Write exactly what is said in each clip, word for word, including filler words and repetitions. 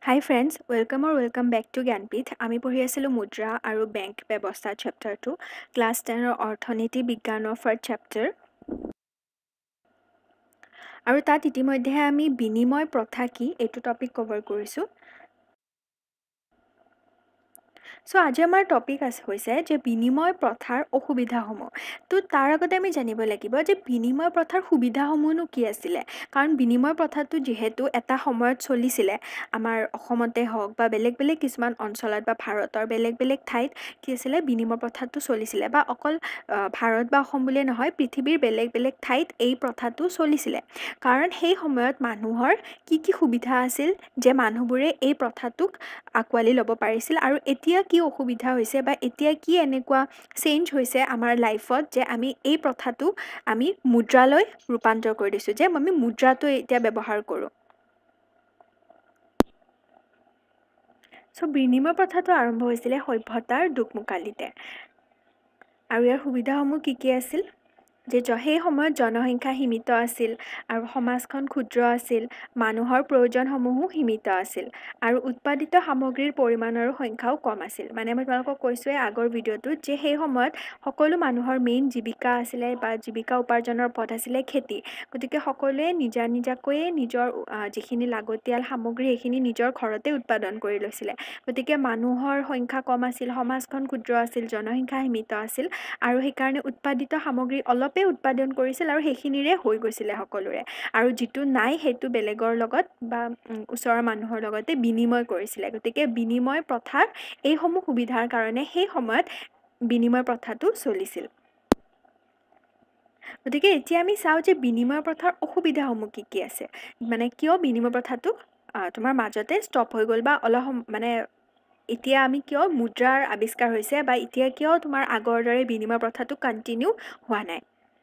Hi friends, welcome or welcome back to Gyanpith. আমি পঢ়ি আছিলোঁ মুদ্ৰা আৰু বেংক ব্যৱস্থা চেপ্টাৰ টু ক্লাছ টেনৰ অৰ্থনীতি বিজ্ঞানৰ ফাৰ্ষ্ট চেপ্টাৰ আৰু তাত ইতিমধ্যে আমি বিনিময় প্ৰথা কি এইটো টপিক কভাৰ কৰিছোঁ। সো আজি আমাৰ টপিক আছে হৈছে যে বিনিময় প্ৰথাৰ অসুবিধাসমূহ। তো তাৰ আগতে আমি জানিব লাগিব যে বিনিময় প্ৰথাৰ সুবিধাসমূহনো কি আছিলে, কাৰণ বিনিময় প্ৰথাটো যিহেতু এটা সময়ত চলিছিলে আমাৰ অসমতে হওক বা বেলেগ বেলেগ কিছুমান অঞ্চলত বা ভাৰতৰ বেলেগ বেলেগ ঠাইত কি আছিলে বিনিময় প্ৰথাটো চলিছিলে, বা অকল ভাৰত বা অসম বুলিয়ে নহয় পৃথিৱীৰ বেলেগ বেলেগ ঠাইত এই প্ৰথাটো চলিছিলে। কাৰণ সেই সময়ত মানুহৰ কি কি সুবিধা আছিল যে মানুহবোৰে এই প্ৰথাটোক আঁকোৱালি ল'ব পাৰিছিল, আৰু এতিয়া কি অসুবিধা হৈছে বা এতিয়া কি এনেকুৱা চেঞ্জ হৈছে আমাৰ লাইফত যে আমি এই প্ৰথাটো আমি মুদ্ৰালৈ ৰূপান্তৰ কৰি দিছোঁ, যে আমি মুদ্ৰাটো এতিয়া ব্যৱহাৰ কৰোঁ। চ' বিনিময় প্ৰথাটো আৰম্ভ হৈছিলে সভ্যতাৰ দোকমোকালিতে, আৰু ইয়াৰ সুবিধাসমূহ কি কি আছিল যে সেই সময়ত জনসংখ্যা সীমিত আছিল আৰু সমাজখন ক্ষুদ্ৰ আছিল, মানুহৰ প্ৰয়োজনসমূহো সীমিত আছিল আৰু উৎপাদিত সামগ্ৰীৰ পৰিমাণ আৰু সংখ্যাও কম আছিল। মানে মই তোমালোকক কৈছোঁৱে আগৰ ভিডিঅ'টোত যে সেই সময়ত সকলো মানুহৰ মেইন জীৱিকা আছিলে বা জীৱিকা উপাৰ্জনৰ পথ আছিলে খেতি। গতিকে সকলোৱে নিজা নিজাকৈয়ে নিজৰ যিখিনি লাগতিয়াল সামগ্ৰী সেইখিনি নিজৰ ঘৰতে উৎপাদন কৰি লৈছিলে। গতিকে মানুহৰ সংখ্যা কম আছিল, সমাজখন ক্ষুদ্ৰ আছিল, জনসংখ্যা সীমিত আছিল, আৰু সেইকাৰণে উৎপাদিত সামগ্ৰী অলপেই উৎপাদন কৰিছিল আৰু সেইখিনিৰে হৈ গৈছিলে সকলোৰে, আৰু যিটো নাই সেইটো বেলেগৰ লগত বা ওচৰৰ মানুহৰ লগতে বিনিময় কৰিছিলে। গতিকে বিনিময় প্ৰথাৰ এইসমূহ সুবিধাৰ কাৰণে সেই সময়ত বিনিময় প্ৰথাটো চলিছিল। গতিকে এতিয়া আমি চাওঁ যে বিনিময় প্ৰথাৰ অসুবিধাসমূহ কি কি আছে, মানে কিয় বিনিময় প্ৰথাটো তোমাৰ মাজতে ষ্টপ হৈ গ'ল, বা অলপ মানে এতিয়া আমি কিয় মুদ্ৰাৰ আৱিষ্কাৰ হৈছে বা এতিয়া কিয় তোমাৰ আগৰ দৰে বিনিময় প্ৰথাটো কণ্টিনিউ হোৱা নাই।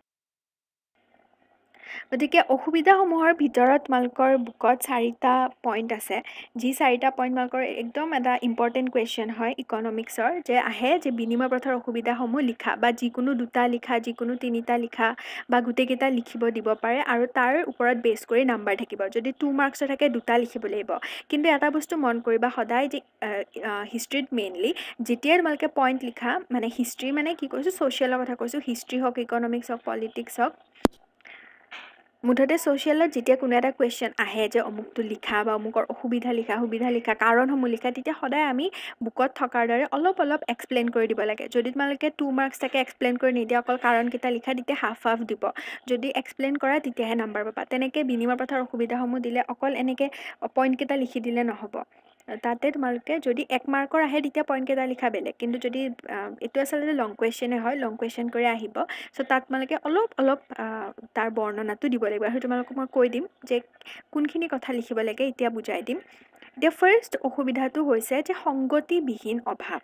গতিকে অসুবিধাসমূহৰ ভিতৰত তোমালোকৰ বুকত চাৰিটা পইণ্ট আছে, যি চাৰিটা পইণ্ট তোমালোকৰ একদম এটা ইম্পৰ্টেণ্ট কুৱেশ্যন হয় ইকনমিক্সৰ, যে আহে যে বিনিময় প্ৰথাৰ অসুবিধাসমূহ লিখা, বা যিকোনো দুটা লিখা, যিকোনো তিনিটা লিখা, বা গোটেইকেইটা লিখিব দিব পাৰে, আৰু তাৰ ওপৰত বেছ কৰি নাম্বাৰ থাকিব। যদি টু মাৰ্কছৰ থাকে দুটা লিখিব লাগিব। কিন্তু এটা বস্তু মন কৰিবা সদায় যে হিষ্ট্ৰীত মেইনলি যেতিয়াই তোমালোকে পইণ্ট লিখা, মানে হিষ্ট্ৰী মানে কি কৈছোঁ ছ'চিয়েলৰ কথা কৈছোঁ, হিষ্ট্ৰী হওক, ইকনমিক্স হওক, পলিটিক্স হওক, মুঠতে ছ'চিয়েলত যেতিয়া কোনো এটা কুৱেশ্যন আহে যে অমুকটো লিখা বা অমুকৰ অসুবিধা লিখা, সুবিধা লিখা, কাৰণসমূহ লিখা, তেতিয়া সদায় আমি বুকত থকাৰ দৰে অলপ অলপ এক্সপ্লেইন কৰি দিব লাগে। যদি তোমালোকে টু মাৰ্কছ থাকে এক্সপ্লেইন কৰি নিদিয়া, অকল কাৰণকেইটা লিখা, তেতিয়া হাফ হাফ দিব। যদি এক্সপ্লেইন কৰা তেতিয়াহে নাম্বাৰ পাবা। তেনেকৈ বিনিময় প্ৰথাৰ অসুবিধাসমূহ দিলে অকল এনেকৈ পইণ্টকেইটা লিখি দিলে নহ'ব। তাতে তোমালোকে যদি এক মাৰ্কৰ আহে তেতিয়া পইণ্টকেইটা লিখা বেলেগ, কিন্তু যদি এইটো আচলতে লং কুৱেশ্যনে হয়, লং কুৱেশ্যন কৰি আহিব, চ' তাত তোমালোকে অলপ অলপ তাৰ বৰ্ণনাটো দিব লাগিব। আৰু তোমালোকক মই কৈ দিম যে কোনখিনি কথা লিখিব লাগে, এতিয়া বুজাই দিম। এতিয়া ফাৰ্ষ্ট অসুবিধাটো হৈছে যে সংগতিবিহীন অভাৱ।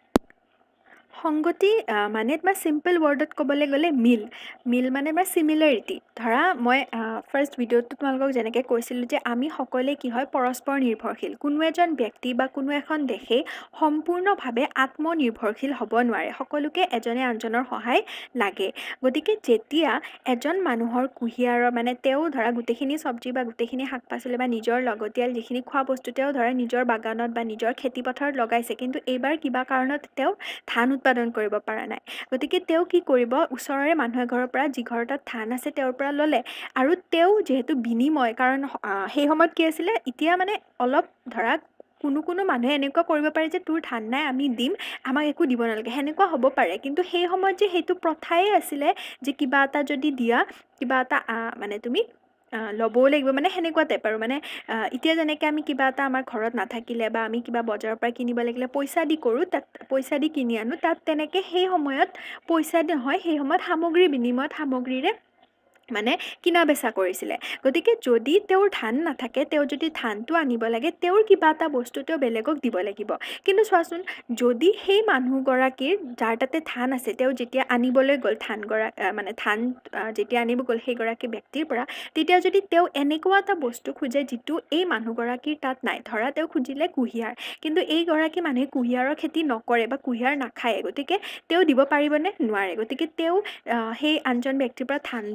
সংগতি মানে তোমাৰ চিম্পল ৱৰ্ডত ক'বলৈ গ'লে মিল মিল মানে তোমাৰ চিমিলাৰিটি। ধৰা মই ফাৰ্ষ্ট ভিডিঅ'টো তোমালোকক যেনেকৈ কৈছিলোঁ যে আমি সকলোৱে কি হয় পৰস্পৰ নিৰ্ভৰশীল। কোনো এজন ব্যক্তি বা কোনো এখন দেশেই সম্পূৰ্ণভাৱে আত্মনিৰ্ভৰশীল হ'ব নোৱাৰে, সকলোকে এজনে আনজনৰ সহায় লাগে। গতিকে যেতিয়া এজন মানুহৰ কুঁহিয়াৰৰ মানে তেওঁ ধৰা গোটেইখিনি চব্জি বা গোটেইখিনি শাক পাচলি বা নিজৰ লাগতিয়াল যিখিনি খোৱা বস্তু তেওঁ ধৰা নিজৰ বাগানত বা নিজৰ খেতিপথাৰত লগাইছে, কিন্তু এইবাৰ কিবা কাৰণত তেওঁ ধান উৎপাদন কৰিব পৰা নাই। গতিকে তেওঁ কি কৰিব, ওচৰৰে মানুহ এঘৰৰ পৰা যি ঘৰৰ তাত ধান আছে তেওঁৰ পৰা ল'লে, আৰু তেওঁ যিহেতু বিনিময়, কাৰণ সেই সময়ত কি আছিলে, এতিয়া মানে অলপ ধৰা কোনো কোনো মানুহে এনেকুৱা কৰিব পাৰে যে তোৰ ধান নাই আমি দিম, আমাক একো দিব নালাগে, সেনেকুৱা হ'ব পাৰে। কিন্তু সেই সময়ত যে সেইটো প্ৰথাই আছিলে যে কিবা এটা যদি দিয়া কিবা এটা মানে তুমি ল'বও লাগিব, মানে সেনেকুৱা টাইপ আৰু। মানে এতিয়া যেনেকৈ আমি কিবা এটা আমাৰ ঘৰত নাথাকিলে বা আমি কিবা বজাৰৰ পৰা কিনিব লাগিলে পইচা দি কৰোঁ, তাত পইচা দি কিনি আনো, তাত তেনেকৈ সেই সময়ত পইচা নহয়, সেই সময়ত সামগ্ৰীৰ বিনিময়ত সামগ্ৰীৰে মানে কিনা বেচা কৰিছিলে। গতিকে যদি তেওঁৰ ধান নাথাকে, তেওঁ যদি ধানটো আনিব লাগে, তেওঁৰ কিবা এটা বস্তু তেওঁ বেলেগক দিব লাগিব। কিন্তু চোৱাচোন, যদি সেই মানুহগৰাকীৰ যাৰ তাতে ধান আছে তেওঁ যেতিয়া আনিবলৈ গ'ল ধানগৰা মানে ধান যেতিয়া আনিব গ'ল সেইগৰাকী ব্যক্তিৰ পৰা, তেতিয়া যদি তেওঁ এনেকুৱা এটা বস্তু খোজে যিটো এই মানুহগৰাকীৰ তাত নাই, ধৰা তেওঁ খুজিলে কুঁহিয়াৰ, কিন্তু এইগৰাকী মানুহে কুঁহিয়াৰৰ খেতি নকৰে বা কুঁহিয়াৰ নাখায়, গতিকে তেওঁ দিব পাৰিবনে? নোৱাৰে। গতিকে তেওঁ সেই আনজন ব্যক্তিৰ পৰা ধান ধানটো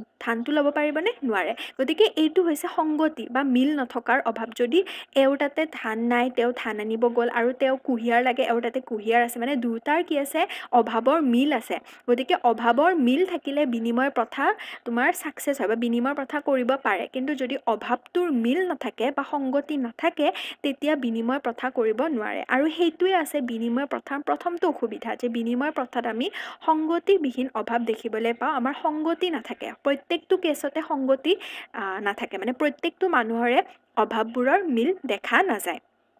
ধানটো ল'ব পাৰিবনে নোৱাৰে গতিকে এইটো হৈছে সংগতি বা মিল নথকাৰ অভাৱ যদি এওঁৰ তাতে ধান নাই তেওঁ ধান আনিব গ'ল আৰু তেওঁ কুঁহিয়াৰ লাগে এওঁৰ তাতে কুঁহিয়াৰ আছে মানে দুটাৰ কি আছে অভাৱৰ মিল আছে গতিকে অভাৱৰ মিল থাকিলে বিনিময় প্ৰথা তোমাৰ সাকসেস হয় বা বিনিময় প্ৰথা কৰিব পাৰে কিন্তু যদি অভাৱটোৰ মিল নাথাকে বা সংগতি নাথাকে তেতিয়া বিনিময় প্ৰথা কৰিব নোৱাৰে আৰু সেইটোৱে আছে বিনিময় প্ৰথাৰ প্ৰথমটো অসুবিধা যে বিনিময় প্ৰথাত আমি সংগতিবিহীন অভাৱ দেখিবলৈ পাওঁ আমাৰ সংগতি নাথাকে প্ৰত্যেকটো কেছতে সংগতি নাথাকে মানে প্ৰত্যেকটো মানুহৰে অভাৱবোৰৰ মিল দেখা নাযায়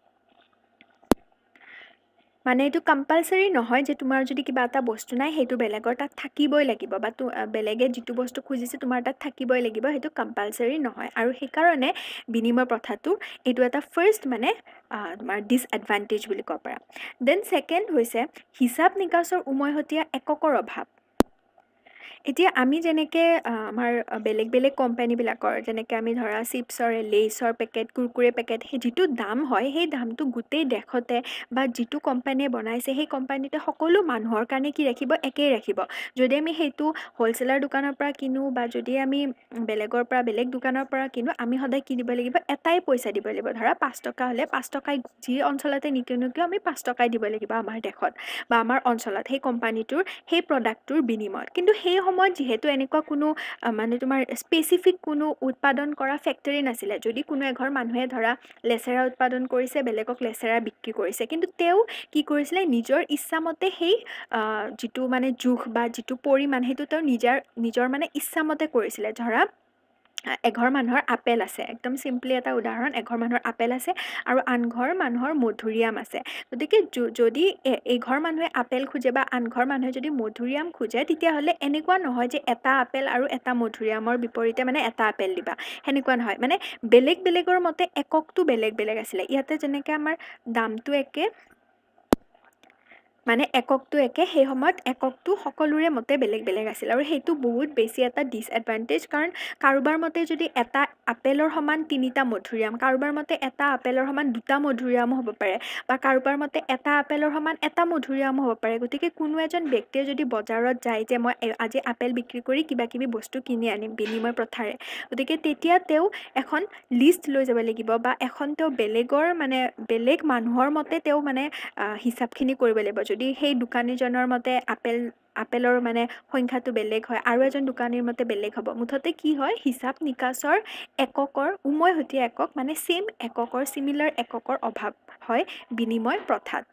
মানে এইটো কম্পালসৰি নহয় যে তোমাৰ যদি কিবা এটা বস্তু নাই সেইটো বেলেগৰ তাত থাকিবই লাগিব বা বেলেগে যিটো বস্তু খুজিছে তোমাৰ তাত থাকিবই লাগিব সেইটো কম্পালসৰি নহয় আৰু সেই কাৰণে বিনিময় প্ৰথাটো এইটো এটা ফাৰ্স্ট মানে তোমাৰ ডিসএডভান্টেজ বুলি ক'ব পাৰা দেন সেকেন্ড হৈছে হিসাব নিকাচৰ উমৈহতীয়া এককৰ অভাৱ এতিয়া আমি যেনেকে আমাৰ বেলেগ বেলেগ কোম্পানীবিলাকৰ যেনেকে আমি ধৰা চিপছৰ লেইছৰ পেকেট কুৰকুৰে পেকেট সেই যিটো দাম হয় সেই দামটো গোটেই দেশতে বা যিটো কোম্পানীয়ে বনাইছে সেই কোম্পানীতে সকলো মানুহৰ কাৰণে কি ৰাখিব একেই ৰাখিব যদি আমি সেইটো হোলসেলাৰ দোকানৰ পৰা কিনো বা যদি আমি বেলেগৰ পৰা বেলেগ দোকানৰ পৰা কিনো আমি সদায় কি দিব লাগিব এটাই পইচা দিব লাগিব ধৰা পাঁচ টকা হলে পাঁচ টকাই যি অঞ্চলতে নিকিনো কিয় আমি পাঁচ টকাই দিব লাগিব আমাৰ দেশত বা আমাৰ অঞ্চলত সেই কোম্পানীটোৰ সেই প্ৰডাক্টটোৰ বিনিময়ত কিন্তু সেই সময়ত যেহেতু এনেকুৱা কোনো মানে তোমাৰ স্পেসিফিক কোনো উৎপাদন কৰা ফ্যাক্টৰী নাছিলে যদি কোনো এঘৰ মানুহে ধৰা লেচেৰা উৎপাদন কৰিছে বেলেগক লেচেৰা বিক্ৰী কৰিছে কিন্তু তেওঁ কি কৰিছিলে নিজৰ ইচ্ছামতে সেই যিটো মানে জুখ বা যিটো পৰিমাণ সেইটো তেওঁ নিজৰ নিজৰ মানে ইচ্ছামতে কৰিছিলে ধৰা এঘৰ মানুহৰ আপেল আছে একদম সিম্পলি এটা উদাহৰণ এঘৰ মানুহৰ আপেল আছে আৰু আনঘৰ মানুহৰ মধুৰিআম আছে গতিকে যদি এঘৰ মানুহে আপেল খুজে বা আনঘৰ মানুহে যদি মধুৰিআম খুজে তেতিয়া হলে এনেকুৱা নহয় যে এটা আপেল আৰু এটা মধুৰিআমৰ বিপৰীতে মানে এটা আপেল দিবা হেনেকুৱা নহয় মানে বেলেগ বেলেগৰ মতে এককটো বেলেগ বেলেগ আছিল ইয়াতে যেনেকৈ আমাৰ দামটো একে মানে এককটো একে সেই সময়ত এককটো সকলোৰে মতে বেলেগ বেলেগ আছিল আৰু সেইটো বহুত বেছি এটা ডিসএডভান্টেজ কাৰণ কাৰোবাৰ মতে যদি এটা আপেলৰ সমান তিনিটা মধুৰিআম কাৰোবাৰ মতে এটা আপেলৰ সমান দুটা মধুৰিআম হ'ব পাৰে বা কাৰোবাৰ মতে এটা আপেলৰ সমান এটা মধুৰিআম হ'ব পাৰে গতিকে কোনো এজন ব্যক্তিয়ে যদি বজাৰত যায় যে মই আজি আপেল বিক্ৰী কৰি কিবা কিবি বস্তু কিনি আনিম বিনিময় প্ৰথাৰে গতিকে তেতিয়া তেওঁ এখন লিষ্ট লৈ যাব লাগিব বা এখন তেওঁ বেলেগৰ মানে বেলেগ মানুহৰ মতে তেওঁ মানে হিচাপখিনি কৰিব লাগিব যদি সেই দোকানীজনৰ মতে আপেল আপেলৰ মানে সংখ্যাটো বেলেগ হয় আৰু এজন দোকানীৰ মতে বেলেগ হ'ব মুঠতে কি হয় হিচাপ নিকাচৰ এককৰ উমৈহতীয়া একক মানে সেম এককৰ সিমিলাৰ এককৰ অভাৱ হয় বিনিময় প্ৰথাত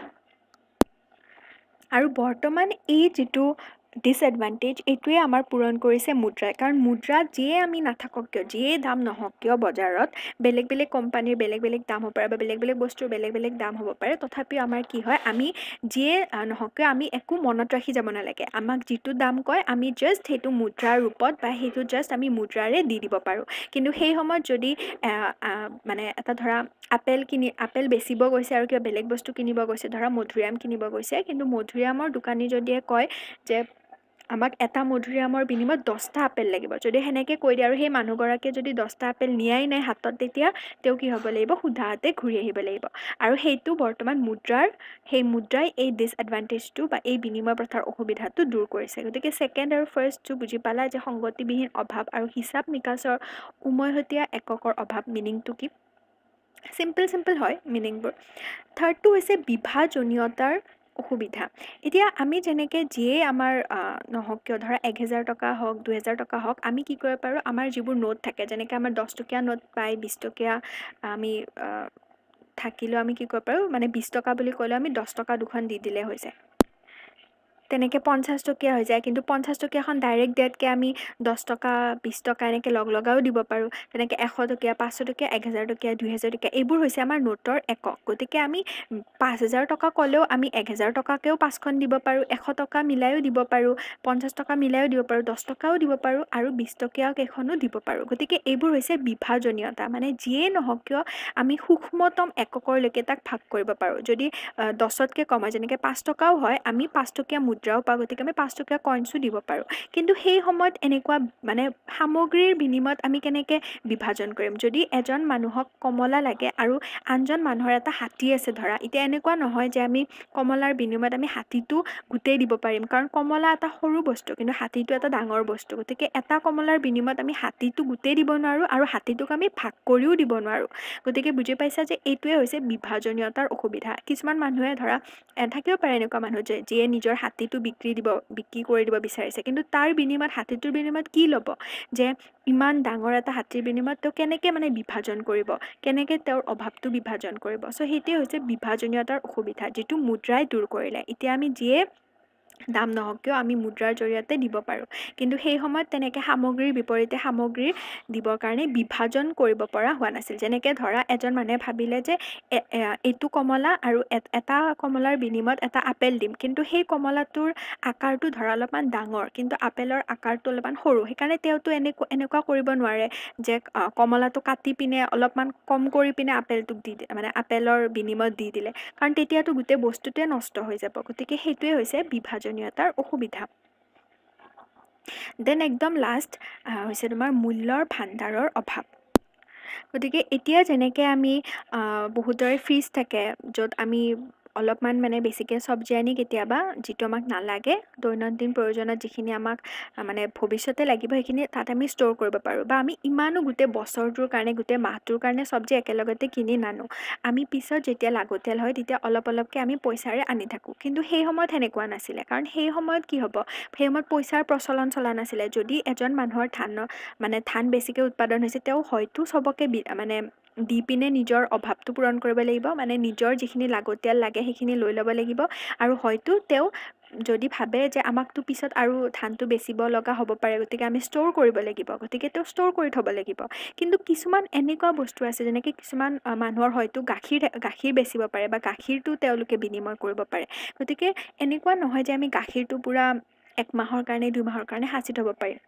আৰু বৰ্তমান এই যিটো ডিসএডভান্টেজ এইটোৱে আমাৰ পূৰণ কৰিছে মুদ্ৰাই কাৰণ মুদ্ৰা যিয়ে আমি নাথাকক কিয় যিয়ে দাম নহওক কিয় বজাৰত বেলেগ বেলেগ কোম্পানীৰ বেলেগ বেলেগ দাম হ'ব পাৰে বা বেলেগ বেলেগ বস্তুৰ বেলেগ বেলেগ দাম হ'ব পাৰে তথাপিও আমাৰ কি হয় আমি যিয়ে নহওক কিয় আমি একো মনত ৰাখি যাব নালাগে আমাক যিটো দাম কয় আমি জাস্ট সেইটো মুদ্ৰাৰ ৰূপত বা সেইটো জাস্ট আমি মুদ্ৰাৰে দি দিব পাৰোঁ কিন্তু সেই সময়ত যদি মানে এটা ধৰা আপেল কিনি আপেল বেচিব গৈছে আৰু কিবা বেলেগ বস্তু কিনিব গৈছে ধৰা মধুৰিআম কিনিব গৈছে কিন্তু মধুৰিআমৰ দোকানী যদিয়ে কয় যে আমাক এটা মধুৰিআমৰ বিনিময়ত দহটা আপেল লাগিব যদি হেনেকে কৈ দিয়ে আৰু সেই মানুহগৰাকীয়ে যদি দহটা আপেল নিয়াই নাই হাতত তেতিয়া তেওঁ কি হ'ব লাগিব সুধা হাতে ঘূৰি আহিব লাগিব আৰু সেইটো বৰ্তমান মুদ্ৰাৰ সেই মুদ্ৰাই এই ডিসএডভান্টেজটো বা এই বিনিময় প্ৰথাৰ অসুবিধাটো দূৰ কৰিছে গতিকে সেকেন্ড আৰু ফাৰ্ষ্টটো বুজি পালা যে সংগতিবিহীন অভাৱ আৰু হিচাপ নিকাচৰ উমৈহতীয়া এককৰ অভাৱ মিনিংটো কি সিম্পল সিম্পল হয় মিনিংবোৰ থাৰ্ডটো হৈছে বিভাজনীয়তাৰ অসুবিধা এতিয়া আমি যেনেকৈ যিয়ে আমাৰ নহওক কিয় ধৰা এক হাজাৰ টকা হওক দুহেজাৰ টকা হওক আমি কি কৰিব পাৰোঁ আমাৰ যিবোৰ নোট থাকে যেনেকৈ আমাৰ দহ টকীয়া নোট পায় বিছ টকীয়া আমি থাকিলেও আমি কি কৰিব পাৰোঁ মানে বিছ টকা বুলি ক'লেও আমি দহ টকা দুখন দি দিলে হৈ যায় তেনেকৈ পঞ্চাছ টকীয়া হৈ যায় কিন্তু পঞ্চাছ টকীয়াখন ডাইৰেক্ট দিয়াতকৈ আমি দহ টকা বিছ টকা এনেকৈ লগ লগাও দিব পাৰোঁ তেনেকৈ এশ টকীয়া পাঁচশ টকীয়া এক হাজাৰ টকীয়া দুই হাজাৰ টকীয়া এইবোৰ হৈছে আমাৰ নোটৰ একক গতিকে আমি পাঁচ হাজাৰ টকা ক'লেও আমি এক হাজাৰ টকাকেও পাঁচখন দিব পাৰোঁ এশ টকা মিলাইও দিব পাৰোঁ পঞ্চাছ টকা মিলাইও দিব পাৰোঁ দহ টকাও দিব পাৰোঁ আৰু বিছ টকীয়া কেইখনো দিব পাৰোঁ গতিকে এইবোৰ হৈছে বিভাজনীয়তা মানে যিয়ে নহওক কিয় আমি সূক্ষ্মতম এককৰলৈকে তাক ভাগ কৰিব পাৰোঁ যদি দহতকৈ কম হয় যেনেকৈ পাঁচ টকাও হয় আমি পাঁচ টকীয়া মুদ্ৰাও পাওঁ গতিকে আমি পাঁচ টকীয়া কইনছো দিব পাৰোঁ কিন্তু সেই সময়ত এনেকুৱা মানে সামগ্ৰীৰ বিনিময়ত আমি কেনেকৈ বিভাজন কৰিম যদি এজন মানুহক কমলা লাগে আৰু আনজন মানুহৰ এটা হাতী আছে ধৰা এতিয়া এনেকুৱা নহয় যে আমি কমলাৰ বিনিময়ত আমি হাতীটো গোটেই দিব পাৰিম কাৰণ কমলা এটা সৰু বস্তু কিন্তু হাতীটো এটা ডাঙৰ বস্তু গতিকে এটা কমলাৰ বিনিময়ত আমি হাতীটো গোটেই দিব নোৱাৰোঁ আৰু হাতীটোক আমি ভাগ কৰিও দিব নোৱাৰোঁ গতিকে বুজি পাইছা যে এইটোৱে হৈছে বিভাজনীয়তাৰ অসুবিধা কিছুমান মানুহে ধৰা থাকিব পাৰে এনেকুৱা মানুহ যে যিয়ে নিজৰ হাতীটো বিক্ৰী দিব বিক্ৰী কৰি দিব বিচাৰিছে কিন্তু তাৰ বিনিময়ত হাতীটোৰ বিনিময়ত কি ল'ব যে ইমান ডাঙৰ এটা হাতীৰ বিনিময়ত তেওঁ কেনেকৈ মানে বিভাজন কৰিব কেনেকৈ তেওঁৰ অভাৱটো বিভাজন কৰিব চ' সেইটোৱে হৈছে বিভাজনীয়তাৰ অসুবিধা যিটো মুদ্ৰাই দূৰ কৰিলে এতিয়া আমি যিয়ে দাম নহওক কিয় আমি মুদ্ৰাৰ জৰিয়তে দিব পাৰোঁ কিন্তু সেই সময়ত তেনেকৈ সামগ্ৰীৰ বিপৰীতে সামগ্ৰীৰ দিবৰ কাৰণে বিভাজন কৰিব পৰা হোৱা নাছিল যেনেকৈ ধৰা এজন মানুহে ভাবিলে যে এইটো কমলা আৰু এটা কমলাৰ বিনিময়ত এটা আপেল দিম কিন্তু সেই কমলাটোৰ আকাৰটো ধৰা অলপমান ডাঙৰ কিন্তু আপেলৰ আকাৰটো অলপমান সৰু সেইকাৰণে তেওঁতো এনেকুৱা এনেকুৱা কৰিব নোৱাৰে যে কমলাটো কাটি পিনে অলপমান কম কৰি পিনে আপেলটোক দি মানে আপেলৰ বিনিময়ত দি দিলে কাৰণ তেতিয়াতো গোটেই বস্তুটোৱে নষ্ট হৈ যাব গতিকে সেইটোৱে হৈছে বিভাজনীয়তাৰ অসুবিধা দেন একদম লাষ্ট হৈছে তোমাৰ মূল্যৰ ভাণ্ডাৰৰ অভাৱ গতিকে এতিয়া যেনেকৈ আমি বহুতৰে ফ্ৰিজ থাকে য'ত আমি অলপমান মানে বেছিকৈ চব্জি আনি কেতিয়াবা যিটো আমাক নালাগে দৈনন্দিন প্ৰয়োজনত যিখিনি আমাক মানে ভৱিষ্যতে লাগিব সেইখিনি তাত আমি ষ্ট'ৰ কৰিব পাৰোঁ বা আমি ইমানো গোটেই বছৰটোৰ কাৰণে গোটেই মাহটোৰ কাৰণে চব্জি একেলগতে কিনি নানো আমি পিছত যেতিয়া লাগতিয়াল হয় তেতিয়া অলপ অলপকৈ আমি পইচাৰে আনি থাকোঁ কিন্তু সেই সময়ত সেনেকুৱা নাছিলে কাৰণ সেই সময়ত কি হ'ব সেই সময়ত পইচাৰ প্ৰচলন চলা নাছিলে যদি এজন মানুহৰ ধান মানে ধান বেছিকৈ উৎপাদন হৈছে তেওঁ হয়তো চবকে মানে দি পিনে নিজৰ অভাৱটো পূৰণ কৰিব লাগিব মানে নিজৰ যিখিনি লাগতিয়াল লাগে সেইখিনি লৈ ল'ব লাগিব আৰু হয়তো তেওঁ যদি ভাবে যে আমাকতো পিছত আৰু ধানটো বেচিব লগা হ'ব পাৰে গতিকে আমি ষ্ট'ৰ কৰিব লাগিব গতিকে তেওঁ ষ্ট'ৰ কৰি থ'ব লাগিব কিন্তু কিছুমান এনেকুৱা বস্তু আছে যেনেকৈ কিছুমান মানুহৰ হয়তো গাখীৰ গাখীৰ বেচিব পাৰে বা গাখীৰটো তেওঁলোকে বিনিময় কৰিব পাৰে গতিকে এনেকুৱা নহয় যে আমি গাখীৰটো পূৰা এক মাহৰ কাৰণে দুই মাহৰ কাৰণে সাঁচি থ'ব পাৰিম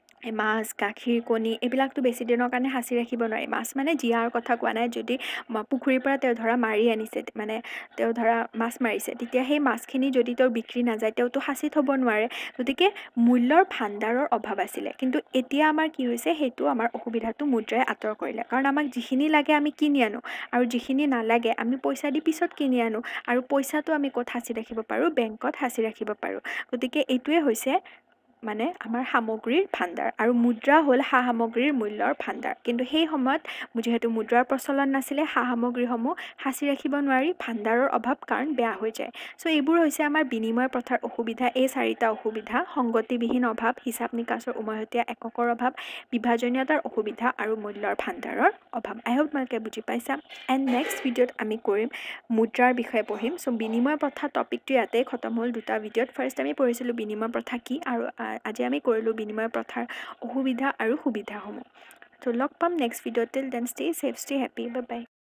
মাছ গাখীৰ কণী এইবিলাকতো বেছি দিনৰ কাৰণে সাঁচি ৰাখিব নোৱাৰি মাছ মানে জীয়াৰ কথা কোৱা নাই যদি পুখুৰীৰ পৰা তেওঁ ধৰা মাৰি আনিছে মানে তেওঁ ধৰা মাছ মাৰিছে তেতিয়া সেই মাছখিনি যদি তেওঁৰ বিক্ৰী নাযায় তেওঁতো সাঁচি থ'ব নোৱাৰে গতিকে মূল্যৰ ভাণ্ডাৰৰ অভাৱ আছিলে কিন্তু এতিয়া আমাৰ কি হৈছে সেইটো আমাৰ অসুবিধাটো মুদ্ৰাই আঁতৰ কৰিলে কাৰণ আমাক যিখিনি লাগে আমি কিনি আনো আৰু যিখিনি নালাগে আমি পইচা দি পিছত কিনি আনো আৰু পইচাটো আমি ক'ত সাঁচি ৰাখিব পাৰোঁ বেংকত সাঁচি ৰাখিব পাৰোঁ গতিকে এইটোৱে হৈছে মানে আমাৰ সামগ্ৰীৰ ভাণ্ডাৰ আৰু মুদ্ৰা হ'ল সা সামগ্ৰীৰ মূল্যৰ ভাণ্ডাৰ কিন্তু সেই সময়ত যিহেতু মুদ্ৰাৰ প্ৰচলন নাছিলে সা সামগ্ৰীসমূহ সাঁচি ৰাখিব নোৱাৰি ভাণ্ডাৰৰ অভাৱ কাৰণ বেয়া হৈ যায় চ' এইবোৰ হৈছে আমাৰ বিনিময় প্ৰথাৰ অসুবিধা এই চাৰিটা অসুবিধা সংগতিবিহীন অভাৱ হিচাপ নিকাচৰ উমৈহতীয়া এককৰ অভাৱ বিভাজনীয়তাৰ অসুবিধা আৰু মূল্যৰ ভাণ্ডাৰৰ অভাৱ আই হোপ তোমালোকে বুজি পাইছা এণ্ড নেক্সট ভিডিঅ'ত আমি কৰিম মুদ্ৰাৰ বিষয়ে পঢ়িম চ' বিনিময় প্ৰথা টপিকটো ইয়াতেই খতম হ'ল দুটা ভিডিঅ'ত ফাৰ্ষ্ট আমি পঢ়িছিলোঁ বিনিময় প্ৰথা কি আৰু আজি আমি কৰিলোঁ বিনিময় প্ৰথাৰ অসুবিধা আৰু সুবিধাসমূহ ত' লগ পাম নেক্সট ভিডিঅ'ত till then stay safe stay happy bye বাই